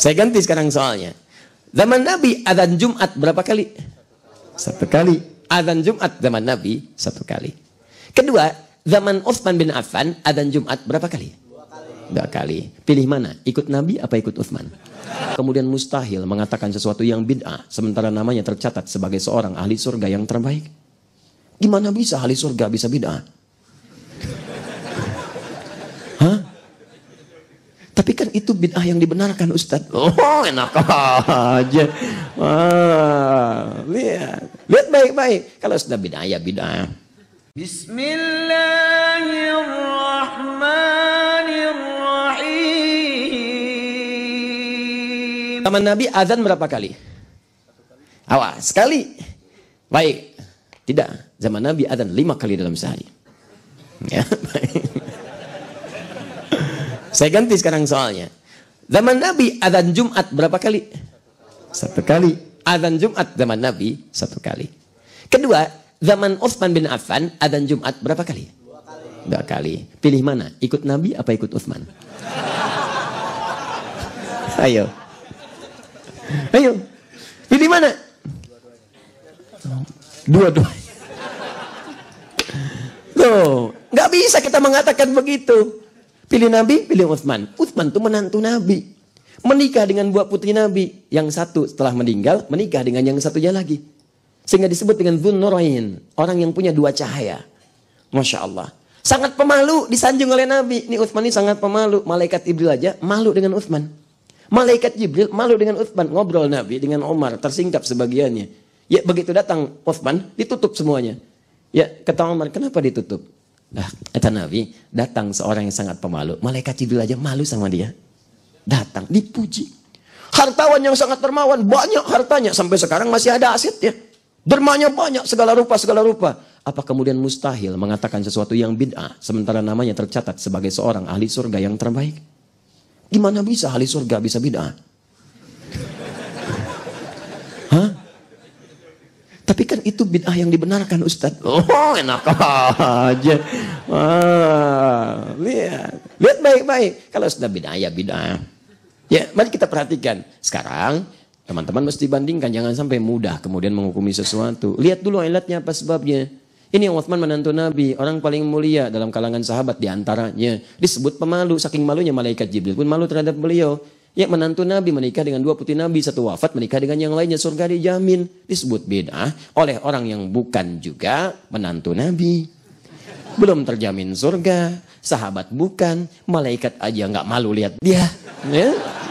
Saya ganti sekarang soalnya. Zaman Nabi adzan Jumat berapa kali? 1 kali. Adzan Jumat zaman Nabi 1 kali. Kedua, zaman Utsman bin Affan adzan Jumat berapa kali? 2 kali. Pilih mana? Ikut Nabi apa ikut Utsman? Kemudian mustahil mengatakan sesuatu yang bid'ah sementara namanya tercatat sebagai seorang ahli surga yang terbaik. Gimana bisa ahli surga bisa bid'ah? Hah? Tapi kan itu bid'ah yang dibenarkan, Ustaz. Oh, enak aja. Lihat baik-baik. Kalau sudah bid'ah ya bid'ah. Bismillahirrahmanirrahim. Zaman Nabi azan berapa kali? Awas, sekali. Baik. Tidak. Zaman Nabi azan 5 kali dalam sehari. Ya, baik. Saya ganti sekarang soalnya. Zaman Nabi adzan Jumat berapa kali? 1 kali. Adzan Jumat zaman Nabi 1 kali. Kedua, zaman Utsman bin Affan adzan Jumat berapa kali? 2 kali. Pilih mana? Ikut Nabi apa ikut Utsman? Ayo. Ayo. Pilih mana? Dua-duanya. Tuh, nggak bisa kita mengatakan begitu. Pilih Nabi, pilih Utsman. Utsman itu menantu Nabi. Menikah dengan 2 putri Nabi. Yang satu setelah meninggal, menikah dengan yang satunya lagi. Sehingga disebut dengan Dzun Nurain. Orang yang punya 2 cahaya. Masya Allah. Sangat pemalu, disanjung oleh Nabi. Ini Utsman ini sangat pemalu. Malaikat Jibril aja malu dengan Utsman. Malaikat Jibril malu dengan Utsman. Ngobrol Nabi dengan Umar, tersingkap sebagiannya. Ya begitu datang Utsman, ditutup semuanya. Ya kata Umar, kenapa ditutup? Nah, kata Nabi, datang seorang yang sangat pemalu. Malaikat Jibril aja malu sama dia. Datang, dipuji. Hartawan yang sangat dermawan, banyak hartanya. Sampai sekarang masih ada asetnya. Dermanya banyak, segala rupa, segala rupa. Apa kemudian mustahil mengatakan sesuatu yang bid'ah, sementara namanya tercatat sebagai seorang ahli surga yang terbaik? Gimana bisa ahli surga bisa bid'ah? Hah? Tapi kan itu bid'ah yang dibenarkan, Ustaz. Oh, enak aja. Lihat baik-baik. Kalau sudah bid'ah ya bid'ah. Ya, mari kita perhatikan. Sekarang teman-teman mesti bandingkan, jangan sampai mudah kemudian menghukumi sesuatu. Lihat dulu ilatnya apa sebabnya. Ini yang Utsman menantu Nabi, orang paling mulia dalam kalangan sahabat diantaranya. Disebut pemalu, saking malunya malaikat Jibril pun malu terhadap beliau. Ya, menantu Nabi menikah dengan 2 putri Nabi, 1 wafat, menikah dengan yang lainnya, surga dijamin. Disebut bid'ah oleh orang yang bukan juga menantu Nabi. Belum terjamin surga, sahabat bukan, malaikat aja nggak malu lihat dia. Ya?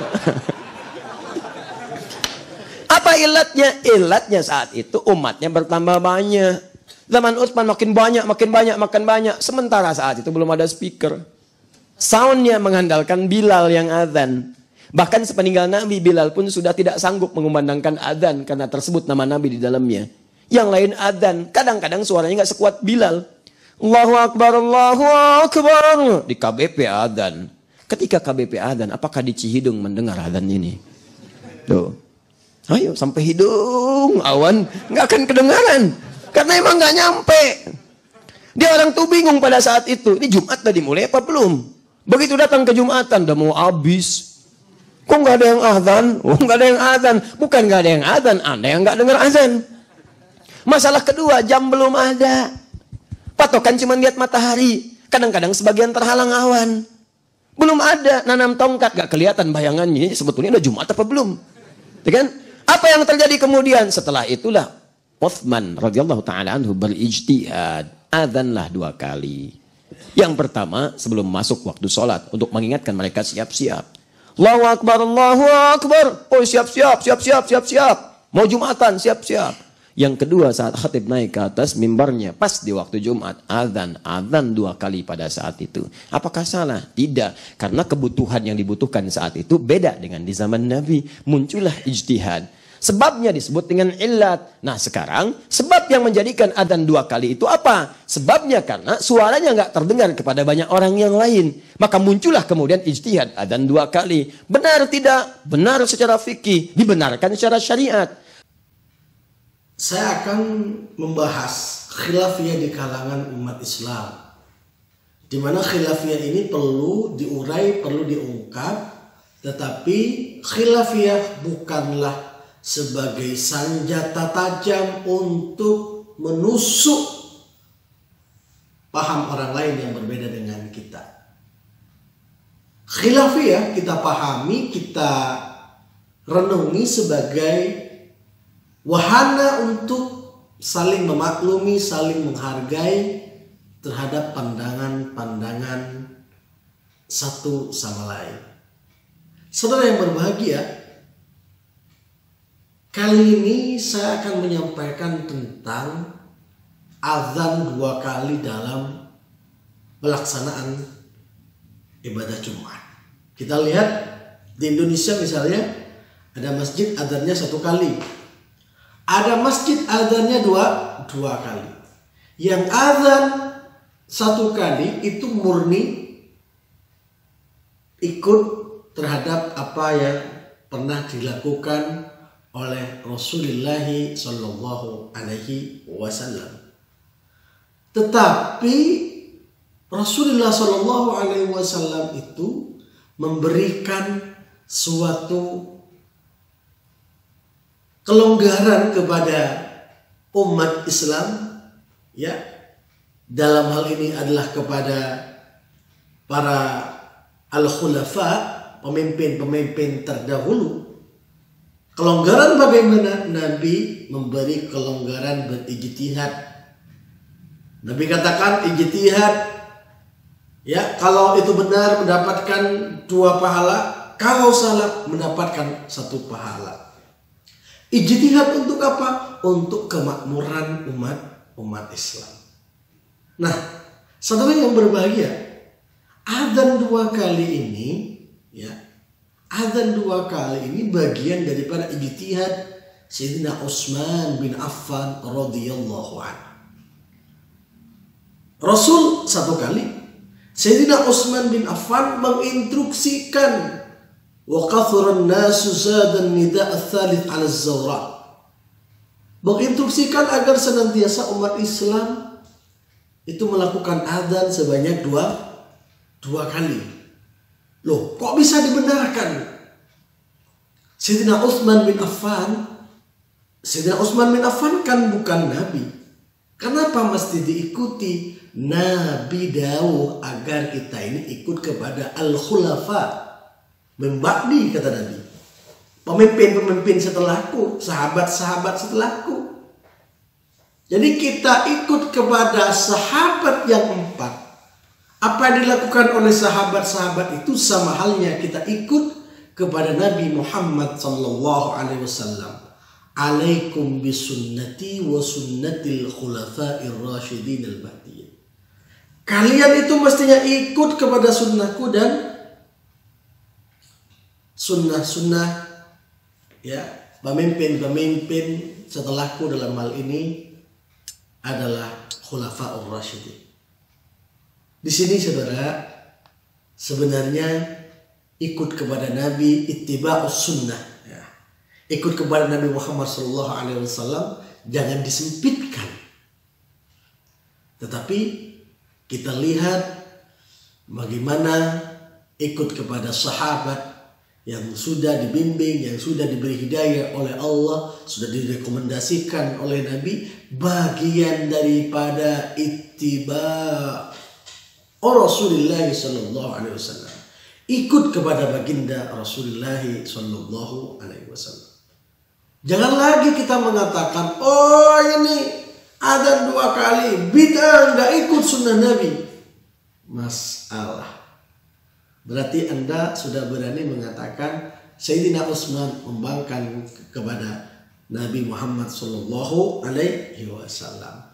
Apa ilatnya? Ilatnya saat itu umatnya bertambah banyak. Zaman Utsman makin banyak. Sementara saat itu belum ada speaker. Soundnya mengandalkan Bilal yang azan. Bahkan sepeninggal Nabi, Bilal pun sudah tidak sanggup mengumandangkan adzan karena tersebut nama Nabi di dalamnya. Yang lain adzan, kadang-kadang suaranya nggak sekuat Bilal. Allahu Akbar, Allahu Akbar. Di KBP adzan. Ketika KBP adzan, apakah di Cihidung mendengar adzan ini? Tuh. Ayo sampai hidung awan nggak akan kedengaran karena emang nggak nyampe. Dia orang tuh bingung pada saat itu. Ini Jumat tadi mulai apa belum? Begitu datang ke Jumatan udah mau habis. Kok nggak ada yang azan? Oh, nggak ada yang azan. Bukan nggak ada yang azan, Anda yang nggak dengar azan. Masalah kedua, jam belum ada. Patokan cuma lihat matahari. Kadang-kadang sebagian terhalang awan. Belum ada, nanam tongkat gak kelihatan bayangannya. Sebetulnya udah Jumat apa belum? Ya kan? Apa yang terjadi kemudian? Setelah itulah Utsman radhiyallahu taala anhu berijtihad. Adzanlah 2 kali. Yang pertama sebelum masuk waktu sholat untuk mengingatkan mereka siap-siap. Allahu Akbar, Allahu Akbar. Oh siap-siap. Mau Jumatan, siap-siap. Yang kedua saat khatib naik ke atas mimbarnya pas di waktu Jumat, azan 2 kali pada saat itu. Apakah salah? Tidak, karena kebutuhan yang dibutuhkan saat itu beda dengan di zaman Nabi. Muncullah ijtihad. Sebabnya disebut dengan illat. Nah sekarang sebab yang menjadikan adzan 2 kali itu apa? Sebabnya karena suaranya nggak terdengar kepada banyak orang yang lain. Maka muncullah kemudian ijtihad adzan 2 kali. Benar tidak? Benar secara fikih, dibenarkan secara syariat. Saya akan membahas khilafiyah di kalangan umat Islam. Di mana khilafiyah ini perlu diurai, perlu diungkap Tetapi khilafiyah bukanlah sebagai senjata tajam untuk menusuk paham orang lain yang berbeda dengan kita. Khilafiyah kita pahami, kita renungi sebagai wahana untuk saling memaklumi, saling menghargai terhadap pandangan-pandangan satu sama lain. Saudara yang berbahagia, kali ini saya akan menyampaikan tentang azan 2 kali dalam pelaksanaan ibadah Jumat. Kita lihat di Indonesia misalnya ada masjid azannya 1 kali. Ada masjid azannya dua kali. Yang azan 1 kali itu murni ikut terhadap apa yang pernah dilakukan oleh Rasulullah Shallallahu Alaihi Wasallam. Tetapi Rasulullah Shallallahu Alaihi Wasallam itu memberikan suatu kelonggaran kepada umat Islam, ya, dalam hal ini adalah kepada para al-khulafa, pemimpin-pemimpin terdahulu. Kelonggaran bagaimana? Nabi memberi kelonggaran berijtihad. Nabi katakan ijtihad, ya, kalau itu benar mendapatkan 2 pahala, kalau salah mendapatkan 1 pahala. Ijtihad untuk apa? Untuk kemakmuran umat Islam. Nah, saudara yang berbahagia, adzan 2 kali ini, ya, adzan 2 kali ini bagian daripada ijtihad Sayyidina Utsman bin Affan radhiyallahu anhu. Rasul 1 kali, Sayyidina Utsman bin Affan menginstruksikan wa kathuran nasu zadan nida' ats-tsalits 'ala az-zawra. Menginstruksikan agar senantiasa umat Islam itu melakukan adzan sebanyak 2 kali. Loh, kok bisa dibenarkan? Sayyidina Utsman bin Affan kan bukan nabi. Kenapa mesti diikuti? Nabi dawuh agar kita ini ikut kepada al-khulafa, membakti, kata Nabi, pemimpin-pemimpin setelahku, sahabat-sahabat setelahku. Jadi kita ikut kepada sahabat yang 4. Apa yang dilakukan oleh sahabat-sahabat itu sama halnya kita ikut kepada Nabi Muhammad sallallahu alaihi wasallam. Alaikum bisunnati wa sunnatil khulafa'ir rasyidin al-mahdiyyin. Kalian itu mestinya ikut kepada sunnahku dan sunnah-sunnah, ya, pemimpin-pemimpin setelahku. Dalam hal ini adalah khulafa'ur rasyidin. Di sini saudara, sebenarnya ikut kepada Nabi, ittiba'us sunnah, ya, ikut kepada Nabi Muhammad SAW jangan disempitkan. Tetapi kita lihat bagaimana ikut kepada sahabat yang sudah dibimbing, yang sudah diberi hidayah oleh Allah, sudah direkomendasikan oleh Nabi, bagian daripada ittiba' Rasulullah sallallahu alaihi wasallam. Ikut kepada baginda Rasulullah sallallahu alaihi wasallam. Jangan lagi kita mengatakan, oh ini adzan 2 kali, bid'ah, nggak ikut sunnah Nabi. Masalah. Berarti Anda sudah berani mengatakan Sayyidina Utsman membangkang kepada Nabi Muhammad sallallahu alaihi wasallam.